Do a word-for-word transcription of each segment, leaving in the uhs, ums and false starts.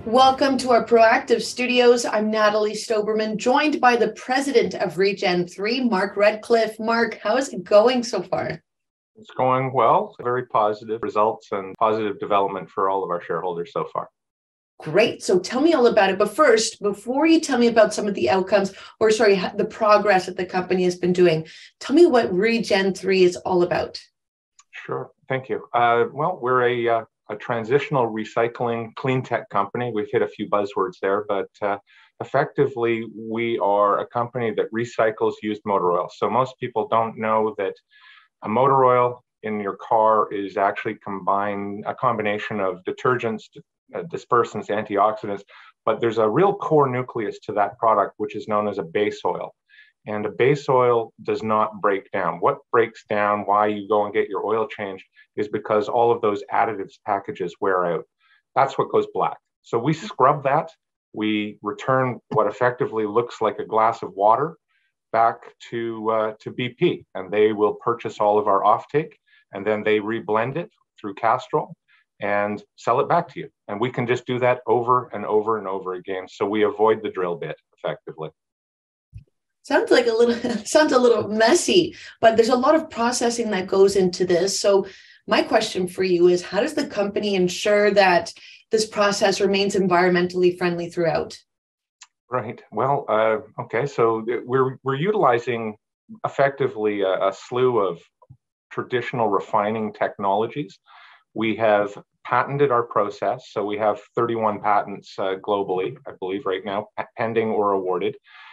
Welcome to our Proactive Studios. I'm Natalie Stoberman, joined by the president of ReGen three, Mark Redcliffe. Mark, how is it going so far? It's going well. Very positive results and positive development for all of our shareholders so far. Great. So tell me all about it. But first, before you tell me about some of the outcomes, or sorry, the progress that the company has been doing, tell me what ReGen three is all about. Sure. Thank you. Uh, well, we're a uh, a transitional recycling clean tech company. We've hit a few buzzwords there, but uh, effectively, we are a company that recycles used motor oil. So most people don't know that a motor oil in your car is actually combine, a combination of detergents, uh, dispersants, antioxidants, but there's a real core nucleus to that product, which is known as a base oil. And a base oil does not break down. What breaks down, why you go and get your oil changed, is because all of those additives packages wear out. That's what goes black. So we scrub that. We return what effectively looks like a glass of water back to, uh, to B P, and they will purchase all of our offtake, and then they reblend it through Castrol and sell it back to you. And we can just do that over and over and over again. So we avoid the drill bit effectively. Sounds like a little, sounds a little messy, but there's a lot of processing that goes into this. So my question for you is, how does the company ensure that this process remains environmentally friendly throughout? Right. Well, uh, okay. So we're, we're utilizing effectively a, a slew of traditional refining technologies. We have patented our process. So we have thirty-one patents uh, globally, I believe right now, pending or awarded.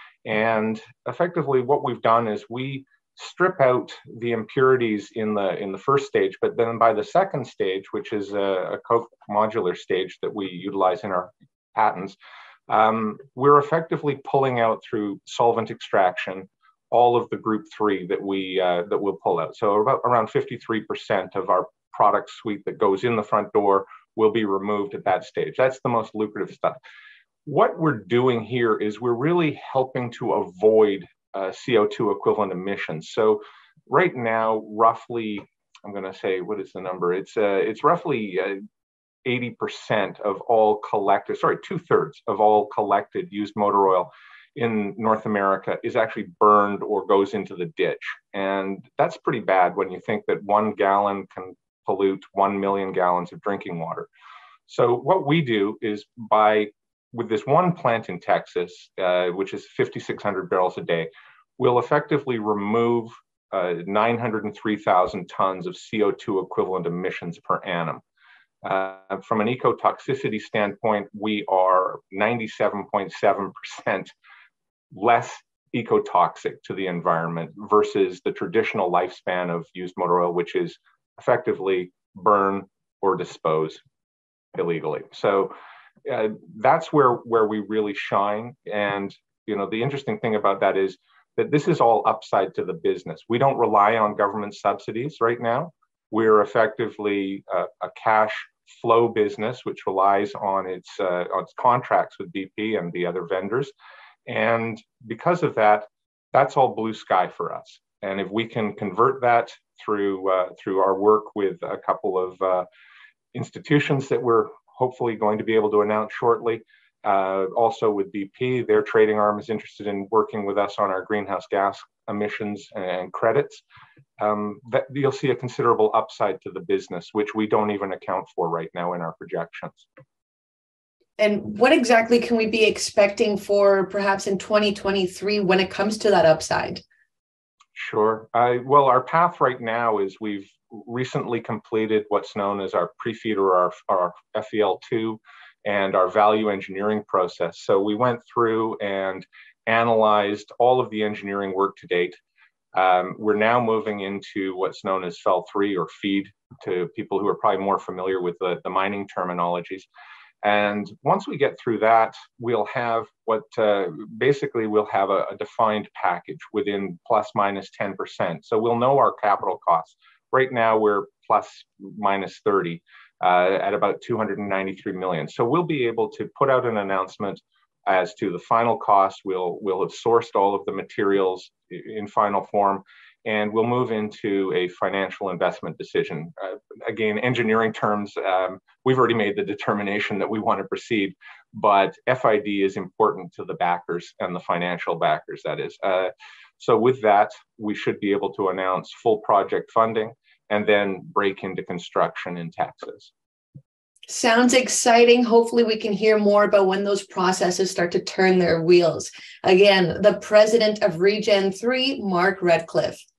And effectively what we've done is we strip out the impurities in the in the first stage, but then by the second stage, which is a, a co-modular stage that we utilize in our patents, um, we're effectively pulling out through solvent extraction all of the group three that we uh, that we'll pull out. So about around fifty-three percent of our product suite that goes in the front door will be removed at that stage. That's the most lucrative stuff. What we're doing here is we're really helping to avoid uh, C O two equivalent emissions. So right now, roughly, I'm going to say, what is the number? It's uh, it's roughly uh, eighty percent of all collected, sorry, two thirds of all collected used motor oil in North America is actually burned or goes into the ditch. And that's pretty bad when you think that one gallon can pollute one million gallons of drinking water. So what we do is by with this one plant in Texas, uh, which is fifty-six hundred barrels a day, we'll effectively remove uh, nine hundred three thousand tons of C O two equivalent emissions per annum. Uh, from an ecotoxicity standpoint, we are ninety-seven point seven percent less ecotoxic to the environment versus the traditional lifespan of used motor oil, which is effectively burn or dispose illegally. So Uh, that's where where we really shine. And you know, the interesting thing about that is that this is all upside to the business. We don't rely on government subsidies right now. We're effectively a, a cash flow business, which relies on its uh, on its contracts with B P and the other vendors. And because of that, that's all blue sky for us. And if we can convert that through uh, through our work with a couple of uh, institutions that we're hopefully going to be able to announce shortly. Uh, also with B P, their trading arm is interested in working with us on our greenhouse gas emissions and credits. Um, that you'll see a considerable upside to the business, which we don't even account for right now in our projections. And what exactly can we be expecting for perhaps in twenty twenty-three when it comes to that upside? Sure. Uh, well, our path right now is we've recently completed what's known as our pre-feed or our, our F E L two and our value engineering process. So we went through and analyzed all of the engineering work to date. Um, we're now moving into what's known as F E L three or feed to people who are probably more familiar with the, the mining terminologies. And once we get through that, we'll have what uh, basically we'll have a, a defined package within plus minus ten percent. So we'll know our capital costs. Right now, we're plus minus thirty uh, at about two hundred ninety-three million. So we'll be able to put out an announcement as to the final cost. We'll, we'll have sourced all of the materials in final form, and we'll move into a financial investment decision. Uh, again, engineering terms, um, we've already made the determination that we want to proceed, but F I D is important to the backers and the financial backers, that is. Uh, so with that, we should be able to announce full project funding and then break into construction in Texas. Sounds exciting. Hopefully we can hear more about when those processes start to turn their wheels. Again, the president of ReGen three, Mark Redcliffe.